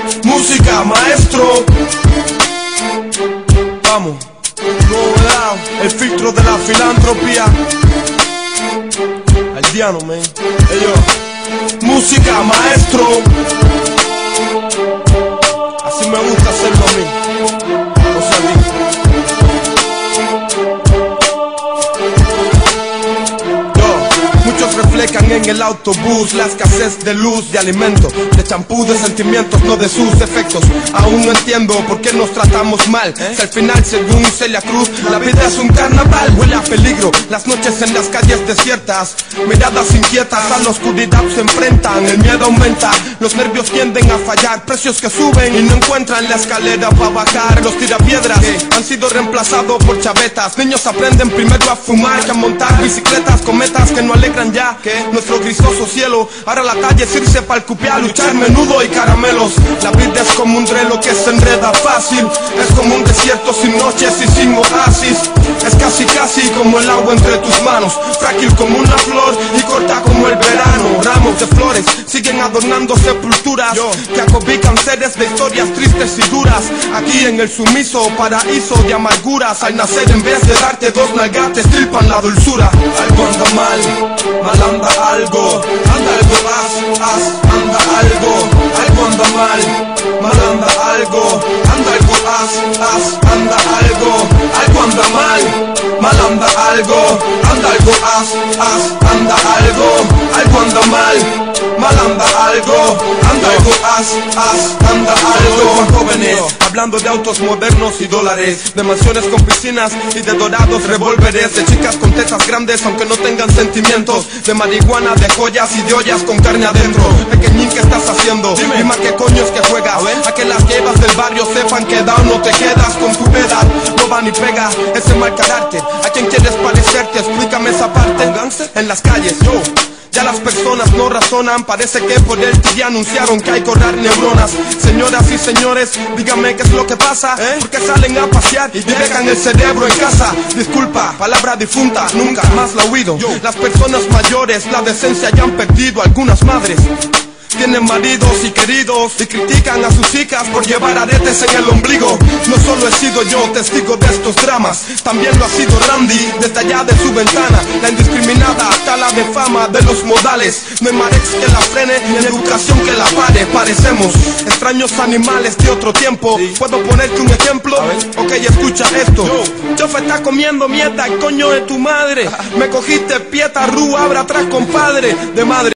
música, maestro. Vamos, novedad, el filtro de la filantropía. Aldeano, man. Música, maestro. Así me gusta hacerlo a mí. Muchos reflejan en el autobús la escasez de luz, de alimento, de champú, de sentimientos, no de sus defectos. Aún no entiendo por qué nos tratamos mal. Si al final, según Celia Cruz, la vida es un carnaval. Huele a peligro, las noches en las calles desiertas, miradas inquietas a la oscuridad se enfrentan. El miedo aumenta, los nervios tienden a fallar, precios que suben y no encuentran la escalera para bajar. Los tirapiedras han sido reemplazados por chavetas. Niños aprenden primero a fumar que a montar bicicletas, cometas que no alegran ya nuestro grisoso cielo. Ahora la calle es irse pa'l cupé a luchar menudo y caramelos. La vida es como un drelo que se enreda fácil, es como un desierto sin noches y sin oasis. Es casi como el agua entre tus manos, frágil como una flor y corta como el verano. Ramos de flores siguen adornando sepulturas que acobican seres de historias tristes y duras. Aquí en el sumiso paraíso de amarguras, al nacer en vez de darte dos nalgas te estripan la dulzura. Algo anda mal anda algo, anda algo anda mal anda algo, anda algo anda mal anda algo, anda algo anda mal anda algo, anda algo. Jóvenes, hablando de autos modernos y dólares, de mansiones con piscinas y de dorados revólveres, de chicas con tetas grandes aunque no tengan sentimientos, de marihuana, de joyas y de ollas con carne adentro. Pequeñín, ¿qué estás haciendo? Dime qué coño es que juegas. A que las llevas del barrio sepan que da o no te quedas con tu edad. No va ni pega ese mal carácter. ¿A quién quieres parecerte? Explícame esa parte. En las calles, ya las personas no razonan, parece que por el día anunciaron que hay que ahorrar neuronas. Señoras y señores, díganme qué es lo que pasa, porque salen a pasear y dejan el cerebro en casa. Disculpa, palabra difunta, nunca más la he oído. Las personas mayores la decencia ya han perdido. Algunas madres tienen maridos y queridos y critican a sus hijas por llevar aretes en el ombligo. No solo he sido yo testigo de estos dramas, también lo ha sido Randy desde allá de su ventana. La indiscriminada tala de fama de los modales, no hay marex que la frene ni educación que la pare. Parecemos extraños animales de otro tiempo. ¿Puedo ponerte un ejemplo? Ok, escucha esto. Chofe está comiendo mierda, el coño de tu madre. Me cogiste pieta, rú, abra atrás, compadre. De madre